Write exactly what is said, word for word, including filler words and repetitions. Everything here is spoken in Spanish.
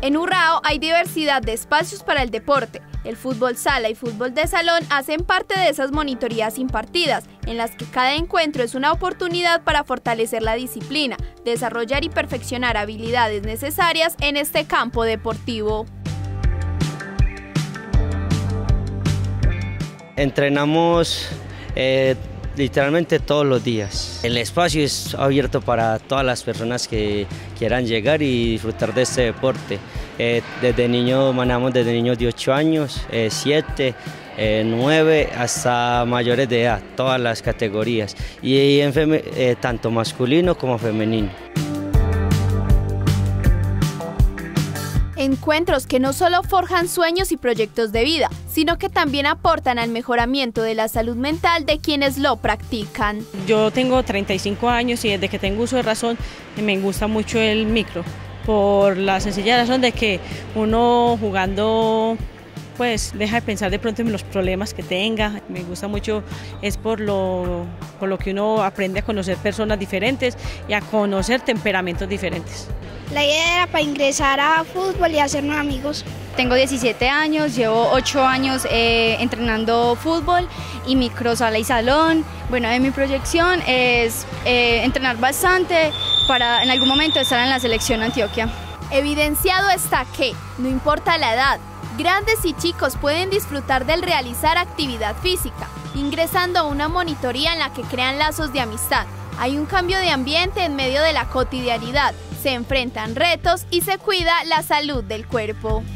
En Urrao hay diversidad de espacios para el deporte. El fútbol sala y fútbol de salón hacen parte de esas monitorías impartidas, en las que cada encuentro es una oportunidad para fortalecer la disciplina, desarrollar y perfeccionar habilidades necesarias en este campo deportivo. Entrenamos eh, literalmente todos los días. El espacio es abierto para todas las personas que quieran llegar y disfrutar de este deporte. Eh, desde niños, manejamos desde niños de ocho años, eh, siete, eh, nueve, hasta mayores de edad, todas las categorías. Y en feme, eh, tanto masculino como femenino. Encuentros que no solo forjan sueños y proyectos de vida, sino que también aportan al mejoramiento de la salud mental de quienes lo practican. Yo tengo treinta y cinco años y desde que tengo uso de razón me gusta mucho el micro, por la sencilla razón de que uno jugando pues deja de pensar de pronto en los problemas que tenga. Me gusta mucho, es por lo, por lo que uno aprende a conocer personas diferentes y a conocer temperamentos diferentes. La idea era para ingresar a fútbol y hacernos amigos. Tengo diecisiete años, llevo ocho años eh, entrenando fútbol y micro, sala y salón. Bueno, en mi proyección es eh, entrenar bastante para en algún momento estar en la selección Antioquia. Evidenciado está que, no importa la edad, grandes y chicos pueden disfrutar del realizar actividad física, ingresando a una monitoría en la que crean lazos de amistad. Hay un cambio de ambiente en medio de la cotidianidad, se enfrentan retos y se cuida la salud del cuerpo.